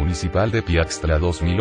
Municipal de Piaxtla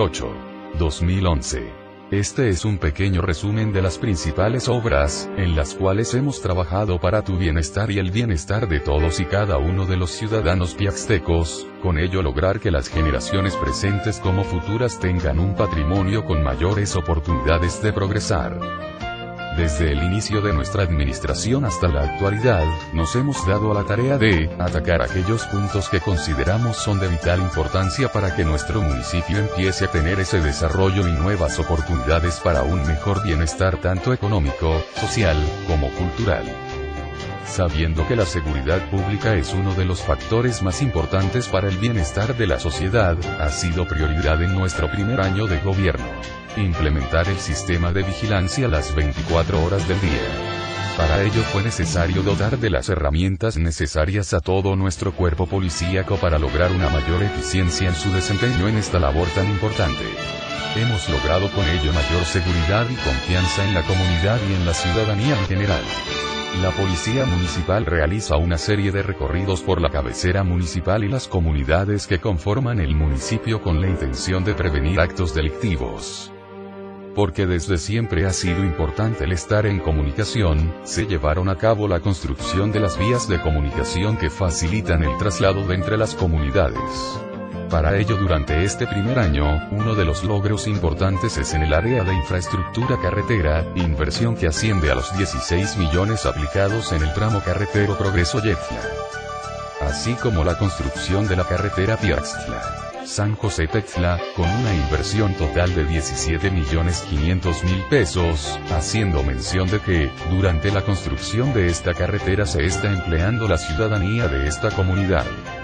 2008-2011. Este es un pequeño resumen de las principales obras, en las cuales hemos trabajado para tu bienestar y el bienestar de todos y cada uno de los ciudadanos piaxtecos, con ello lograr que las generaciones presentes como futuras tengan un patrimonio con mayores oportunidades de progresar. Desde el inicio de nuestra administración hasta la actualidad, nos hemos dado a la tarea de atacar aquellos puntos que consideramos son de vital importancia para que nuestro municipio empiece a tener ese desarrollo y nuevas oportunidades para un mejor bienestar tanto económico, social, como cultural. Sabiendo que la seguridad pública es uno de los factores más importantes para el bienestar de la sociedad, ha sido prioridad en nuestro primer año de gobierno. Implementar el sistema de vigilancia las 24 horas del día. Para ello fue necesario dotar de las herramientas necesarias a todo nuestro cuerpo policíaco para lograr una mayor eficiencia en su desempeño en esta labor tan importante. Hemos logrado con ello mayor seguridad y confianza en la comunidad y en la ciudadanía en general. La Policía Municipal realiza una serie de recorridos por la cabecera municipal y las comunidades que conforman el municipio con la intención de prevenir actos delictivos. Porque desde siempre ha sido importante el estar en comunicación, se llevaron a cabo la construcción de las vías de comunicación que facilitan el traslado de entre las comunidades. Para ello durante este primer año, uno de los logros importantes es en el área de infraestructura carretera, inversión que asciende a los 16 millones aplicados en el tramo carretero Progreso-Yetla. Así como la construcción de la carretera Piaxtla-San José-Textla, con una inversión total de 17.500.000 pesos, haciendo mención de que, durante la construcción de esta carretera se está empleando la ciudadanía de esta comunidad.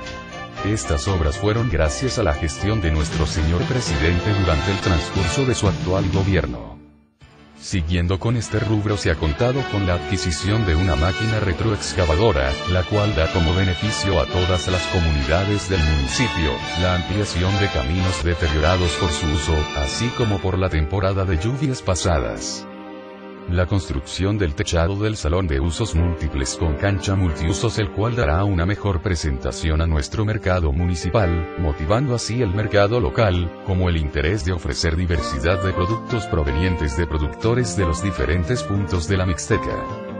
Estas obras fueron gracias a la gestión de nuestro señor presidente durante el transcurso de su actual gobierno. Siguiendo con este rubro se ha contado con la adquisición de una máquina retroexcavadora, la cual da como beneficio a todas las comunidades del municipio, la ampliación de caminos deteriorados por su uso, así como por la temporada de lluvias pasadas. La construcción del techado del salón de usos múltiples con cancha multiusos, el cual dará una mejor presentación a nuestro mercado municipal, motivando así el mercado local, como el interés de ofrecer diversidad de productos provenientes de productores de los diferentes puntos de la Mixteca.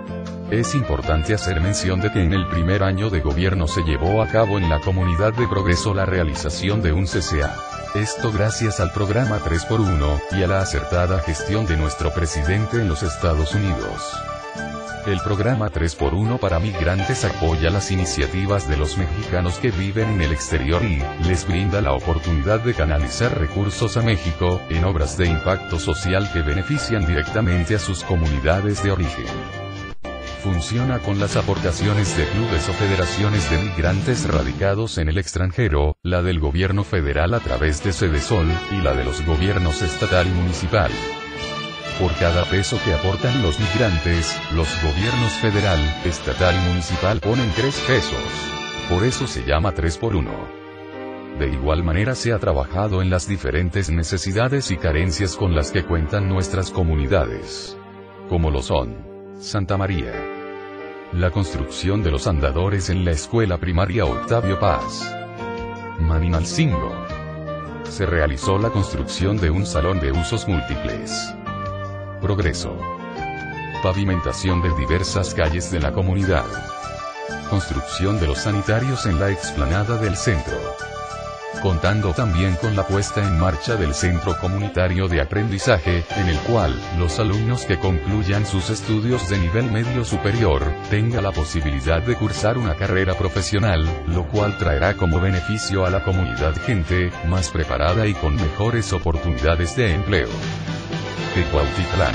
Es importante hacer mención de que en el primer año de gobierno se llevó a cabo en la comunidad de Progreso la realización de un CCA. Esto gracias al programa 3x1, y a la acertada gestión de nuestro presidente en los Estados Unidos. El programa 3x1 para migrantes apoya las iniciativas de los mexicanos que viven en el exterior y les brinda la oportunidad de canalizar recursos a México, en obras de impacto social que benefician directamente a sus comunidades de origen. Funciona con las aportaciones de clubes o federaciones de migrantes radicados en el extranjero, la del gobierno federal a través de Sedesol, y la de los gobiernos estatal y municipal. Por cada peso que aportan los migrantes, los gobiernos federal, estatal y municipal ponen 3 pesos. Por eso se llama 3x1. De igual manera se ha trabajado en las diferentes necesidades y carencias con las que cuentan nuestras comunidades. Como lo son: Santa María. La construcción de los andadores en la escuela primaria Octavio Paz. Maninalcingo. Se realizó la construcción de un salón de usos múltiples. Progreso. Pavimentación de diversas calles de la comunidad. Construcción de los sanitarios en la explanada del centro. Contando también con la puesta en marcha del Centro Comunitario de Aprendizaje, en el cual, los alumnos que concluyan sus estudios de nivel medio superior, tengan la posibilidad de cursar una carrera profesional, lo cual traerá como beneficio a la comunidad gente más preparada y con mejores oportunidades de empleo. Tecuautitlán.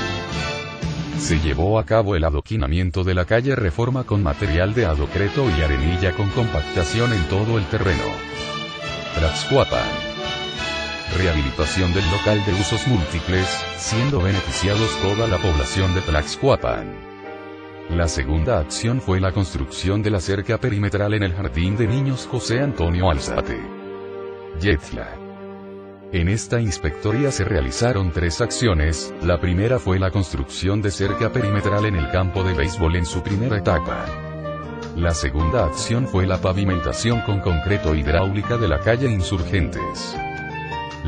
Se llevó a cabo el adoquinamiento de la calle Reforma con material de adocreto y arenilla con compactación en todo el terreno. Tlaxcuapan. Rehabilitación del local de usos múltiples, siendo beneficiados toda la población de Tlaxcuapan. La segunda acción fue la construcción de la cerca perimetral en el Jardín de Niños José Antonio Alzate. Yetla. En esta inspectoría se realizaron 3 acciones. La primera fue la construcción de cerca perimetral en el campo de béisbol en su primera etapa. La segunda acción fue la pavimentación con concreto hidráulica de la calle Insurgentes.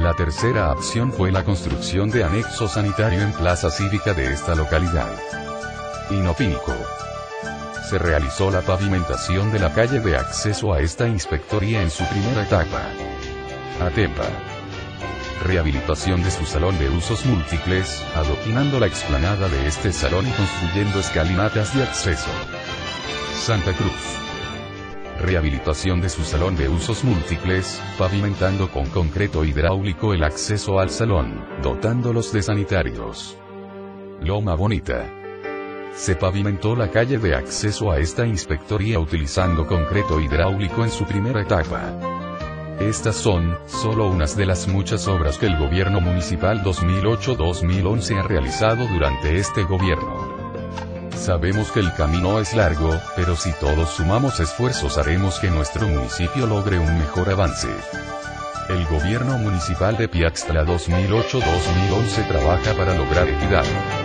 La tercera acción fue la construcción de anexo sanitario en plaza cívica de esta localidad. Inopinco. Se realizó la pavimentación de la calle de acceso a esta inspectoría en su primera etapa. Atepa. Rehabilitación de su salón de usos múltiples, adoquinando la explanada de este salón y construyendo escalinatas de acceso. Santa Cruz. Rehabilitación de su salón de usos múltiples, pavimentando con concreto hidráulico el acceso al salón, dotándolos de sanitarios. Loma Bonita. Se pavimentó la calle de acceso a esta inspectoría utilizando concreto hidráulico en su primera etapa. Estas son solo unas de las muchas obras que el gobierno municipal 2008-2011 ha realizado durante este gobierno. Sabemos que el camino es largo, pero si todos sumamos esfuerzos haremos que nuestro municipio logre un mejor avance. El gobierno municipal de Piaxtla 2008-2011 trabaja para lograr equidad.